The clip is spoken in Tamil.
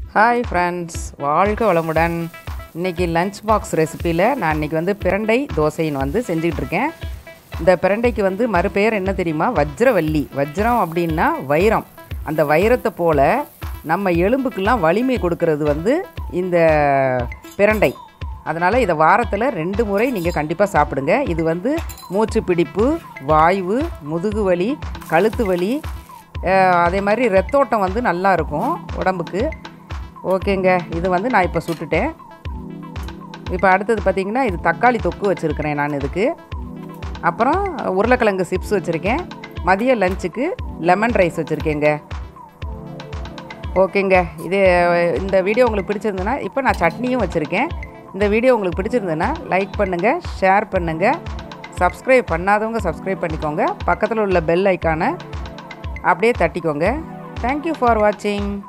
ஹாய் ஃப்ரெண்ட்ஸ், வாழ்க வளமுடன். இன்றைக்கி லஞ்ச் பாக்ஸ் ரெசிப்பியில் நான் இன்றைக்கி பிரண்டை தோசைன்னு செஞ்சிகிட்ருக்கேன். இந்த பிரண்டைக்கு மறுபெயர் என்ன தெரியுமா? வஜ்ரவல்லி. வஜ்ரம் அப்படின்னா வைரம். அந்த வைரத்தை போல் நம்ம எலும்புக்கெல்லாம் வலிமை கொடுக்கறது இந்த பிரண்டை. அதனால் இதை வாரத்தில் 2 முறை நீங்கள் கண்டிப்பாக சாப்பிடுங்க. இது மூச்சு பிடிப்பு, வாய்வு, முதுகு வலி, கழுத்து வலி, அதே மாதிரி ரத்தோட்டம் நல்லா இருக்கும் உடம்புக்கு. ஓகேங்க, இது நான் இப்போ சுட்டுட்டேன். இப்போ அடுத்தது பார்த்திங்கன்னா, இது தக்காளி தொக்கு வச்சுருக்கிறேன் நான் இதுக்கு. அப்புறம் உருளைக்கிழங்கு சிப்ஸ் வச்சுருக்கேன். மதிய லஞ்சுக்கு லெமன் ரைஸ் வச்சுருக்கேங்க. ஓகேங்க, இந்த வீடியோ உங்களுக்கு பிடிச்சிருந்ததுன்னா, இப்போ நான் சட்னியும் வச்சுருக்கேன். இந்த வீடியோ உங்களுக்கு பிடிச்சிருந்ததுன்னா லைக் பண்ணுங்கள், ஷேர் பண்ணுங்கள், சப்ஸ்கிரைப் பண்ணாதவங்க சப்ஸ்கிரைப் பண்ணிக்கோங்க. பக்கத்தில் உள்ள பெல் ஐக்கானை அப்படியே தட்டிக்கோங்க. தேங்க்யூ ஃபார் வாட்சிங்.